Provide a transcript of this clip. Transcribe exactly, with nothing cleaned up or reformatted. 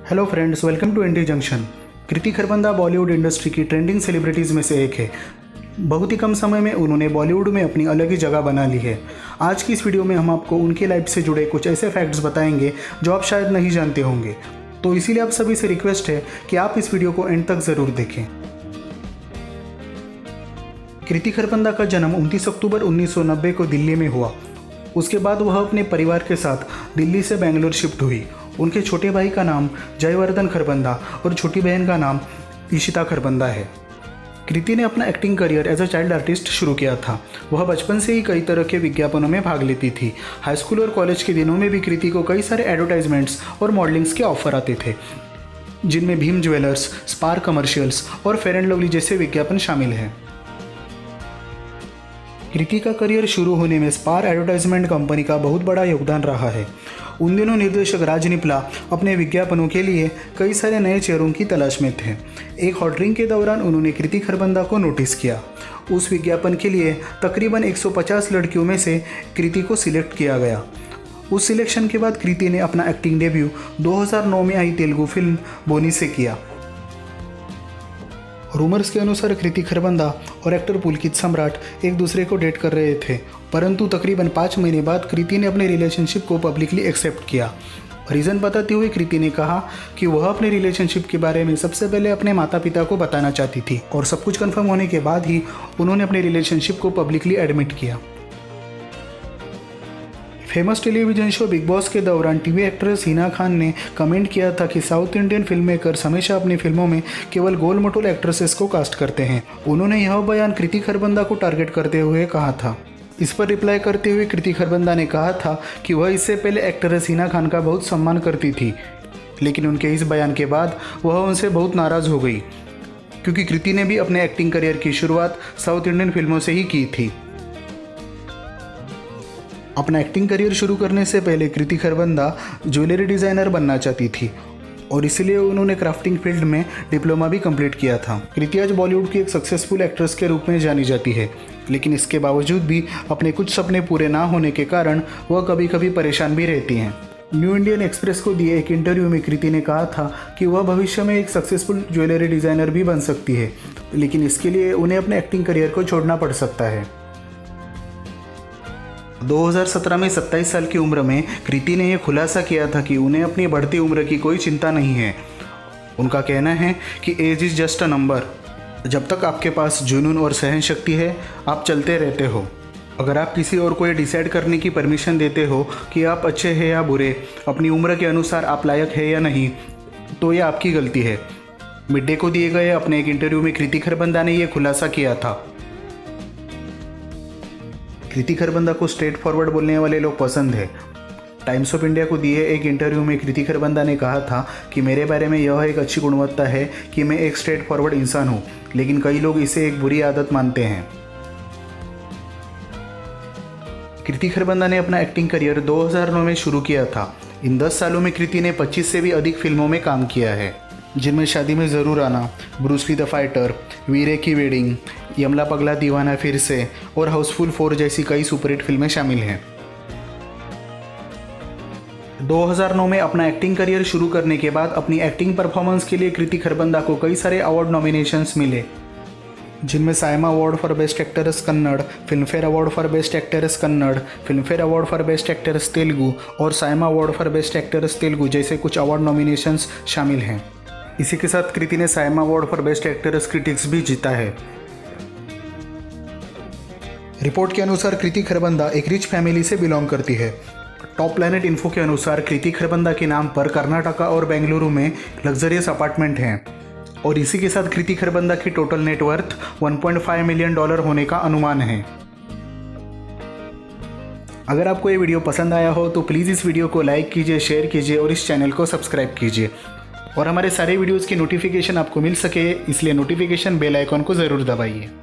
Hello friends, welcome to indie junction. Kriti Kharbanda Bollywood industry की trending celebrities में से एक है। बहुत ही कम समय में उन्होंने बॉलीवुड में अपनी अलग ही जगह बना ली है। आज की इस वीडियो में हम आपको उनकी लाइफ से जुड़े कुछ ऐसे फैक्ट्स बताएंगे जो आप शायद नहीं जानते होंगे। तो इसीलिए आप सभी से रिक्वेस्ट है कि आप इस वीडियो को एंड तक ज़रूर देखें। कृति खरबंदा का जन्म उनतीस अक्टूबर उन्नीस सौ नब्बे को दिल्ली में हुआ। उसके बाद वह अपने परिवार के साथ दिल्ली से बेंगलोर शिफ्ट हुई। उनके छोटे भाई का नाम जयवर्धन खरबंदा और छोटी बहन का नाम ईशिता खरबंदा है। कृति ने अपना acting career as a child artist शुरू किया था। वह बचपन से ही कई तरह के विज्ञापनों में भाग लेती थी। हाई स्कूल और कॉलेज के दिनों में भी कृति को कई सारे एडवर्टाइजमेंट्स और मॉडलिंग्स के ऑफर आते थे, जिनमें भीम ज्वेलर्स, स्पार कमर्शियल्स और फेयर एंड लवली जैसे विज्ञापन शामिल हैं। कृति का करियर शुरू होने में स्पार एडवर्टाइजमेंट कंपनी का बहुत बड़ा योगदान रहा है। उन दिनों निर्देशक राज निपला अपने विज्ञापनों के लिए कई सारे नए चेहरों की तलाश में थे। एक हॉट ड्रिंक के दौरान उन्होंने कृति खरबंदा को नोटिस किया। उस विज्ञापन के लिए तकरीबन एक सौ पचास लड़कियों में से कृति को सिलेक्ट किया गया। उस सिलेक्शन के बाद कृति ने अपना एक्टिंग डेब्यू दो हज़ार नौ में आई तेलुगु फिल्म बोनी से किया। रूमर्स के अनुसार कृति खरबंदा और एक्टर पुलकित सम्राट एक दूसरे को डेट कर रहे थे, परंतु तकरीबन पाँच महीने बाद कृति ने अपने रिलेशनशिप को पब्लिकली एक्सेप्ट किया। रीज़न बताते हुए कृति ने कहा कि वह अपने रिलेशनशिप के बारे में सबसे पहले अपने माता पिता को बताना चाहती थी और सब कुछ कंफर्म होने के बाद ही उन्होंने अपने रिलेशनशिप को पब्लिकली एडमिट किया। Famous television show Bigg Boss के दौरान टीवी एक्ट्रेस हिना खान ने कमेंट किया था कि साउथ इंडियन फिल्म मेकर्स हमेशा अपनी फिल्मों में केवल गोल मटोल एक्ट्रेसेस को कास्ट करते हैं। उन्होंने यह बयान कृति खरबंदा को टारगेट करते हुए कहा था। इस पर रिप्लाई करते हुए कृति खरबंदा ने कहा था कि वह इससे पहले एक्ट्रेस हिना खान का बहुत सम्मान करती थी, लेकिन उनके इस बयान के बाद वह उनसे बहुत नाराज़ हो गई, क्योंकि कृति ने भी अपने एक्टिंग करियर की शुरुआत साउथ इंडियन फिल्मों से ही की थी। अपना एक्टिंग करियर शुरू करने से पहले कृति खरबंदा ज्वेलरी डिज़ाइनर बनना चाहती थी और इसलिए उन्होंने क्राफ्टिंग फील्ड में डिप्लोमा भी कंप्लीट किया था। कृति आज बॉलीवुड की एक सक्सेसफुल एक्ट्रेस के रूप में जानी जाती है, लेकिन इसके बावजूद भी अपने कुछ सपने पूरे ना होने के कारण वह कभी कभी परेशान भी रहती हैं। न्यू इंडियन एक्सप्रेस को दिए एक इंटरव्यू में कृति ने कहा था कि वह भविष्य में एक सक्सेसफुल ज्वेलरी डिज़ाइनर भी बन सकती है, लेकिन इसके लिए उन्हें अपने एक्टिंग करियर को छोड़ना पड़ सकता है। दो हज़ार सत्रह में सत्ताईस साल की उम्र में कृति ने यह खुलासा किया था कि उन्हें अपनी बढ़ती उम्र की कोई चिंता नहीं है। उनका कहना है कि age is just a number. जब तक आपके पास जुनून और सहन शक्ति है, आप चलते रहते हो। अगर आप किसी और को ये डिसाइड करने की परमिशन देते हो कि आप अच्छे हैं या बुरे, अपनी उम्र के अनुसार आप लायक है या नहीं, तो ये आपकी गलती है। मिड डे को दिए गए अपने एक इंटरव्यू में कृति खरबंदा ने यह खुलासा किया था। कृति खरबंदा को स्ट्रेट फॉरवर्ड बोलने वाले लोग पसंद है। टाइम्स ऑफ इंडिया को दिए एक इंटरव्यू में कृति खरबंदा ने कहा था कि मेरे बारे में यह एक अच्छी गुणवत्ता है कि मैं एक स्ट्रेट फॉरवर्ड इंसान हूँ, लेकिन कई लोग इसे एक बुरी आदत मानते हैं। कृति खरबंदा ने अपना एक्टिंग करियर दो हज़ार नौ में शुरू किया था। इन दस सालों में कृति ने पच्चीस से भी अधिक फिल्मों में काम किया है, जिनमें शादी में ज़रूर आना, ब्रूस ली द फाइटर, वीरे की वेडिंग, यमला पगला दीवाना फिर से और हाउसफुल फोर जैसी कई सुपरहिट फिल्में शामिल हैं। दो हज़ार नौ में अपना एक्टिंग करियर शुरू करने के बाद अपनी एक्टिंग परफॉर्मेंस के लिए कृति खरबंदा को कई सारे अवार्ड नॉमिनेशंस मिले, जिनमें SIIMA award for best actress Kannada, Filmfare award for best actress Kannada, Filmfare award for best actress Telugu और SIIMA award for best actress Telugu जैसे कुछ अवार्ड नॉमिनेशंस शामिल हैं। इसी के साथ कृति ने SIIMA award for best actress critics भी जीता है। रिपोर्ट के अनुसार कृति खरबंदा एक रिच फैमिली से बिलोंग करती है। टॉप प्लैनेट इन्फो के अनुसार कृति खरबंदा के नाम पर कर्नाटका और बेंगलुरु में लग्जरियस अपार्टमेंट हैं और इसी के साथ कृति खरबंदा की टोटल नेटवर्थ एक पॉइंट पाँच मिलियन डॉलर होने का अनुमान है। अगर आपको ये वीडियो पसंद आया हो तो प्लीज़ इस वीडियो को लाइक कीजिए, शेयर कीजिए और इस चैनल को सब्सक्राइब कीजिए और हमारे सारे वीडियोज़ की नोटिफिकेशन आपको मिल सके, इसलिए नोटिफिकेशन बेल आइकॉन को ज़रूर दबाइए।